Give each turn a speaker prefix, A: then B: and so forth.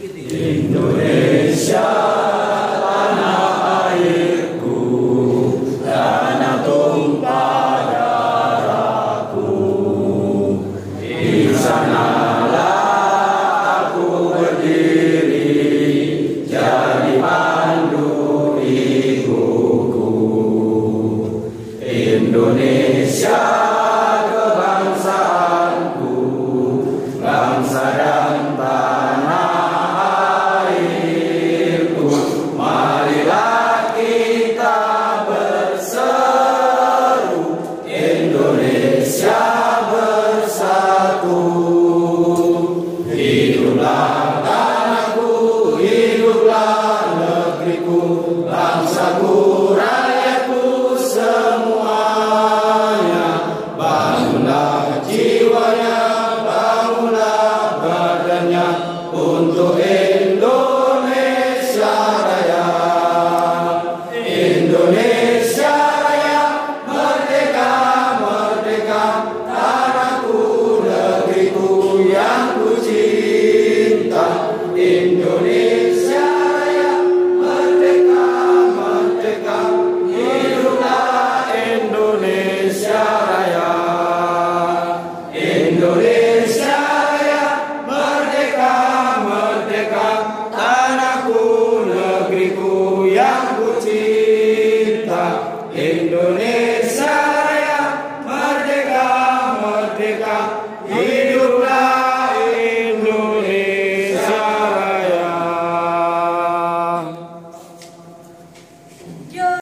A: Indonesia tanah airku, tanah tumpah darahku. Di sanalah aku berdiri, jadi pandu ibuku. Indonesia kebangsaanku, bangsa dan tanah airku. Marilah kita berseru, Indonesia bersatu. Hiduplah tanahku, hiduplah negeriku, bangsaku, rakyatku semuanya. Bangunlah jiwanya, bangunlah badannya untuk